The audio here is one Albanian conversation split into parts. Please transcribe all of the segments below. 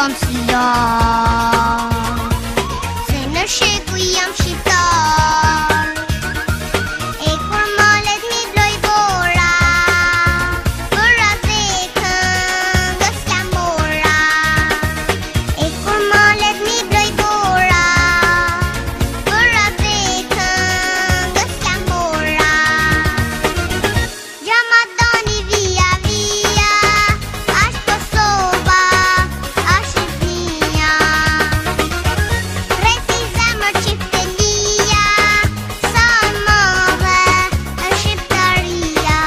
jam siyar, se në sheku jam shqiptar. E kur malet mi bloj bora, për atë këngës jam mora. E kur malet mi bloj bora, për atë këngës jam mora. Gjama doni via via, as Kosova, as Shqipnia. Reci zemër qiftelia, sa e madhe është Shqiptaria.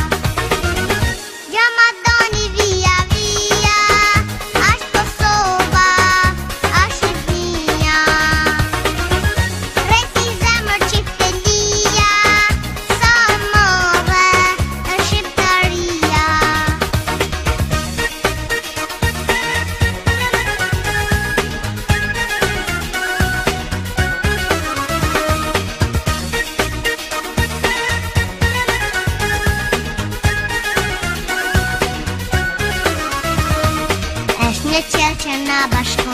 Gjama doni via via, as Kosova, as Shqipnia. Reci zemër qiftelia, sa e madhe është Shqiptaria. Është një qelë që na bashkon,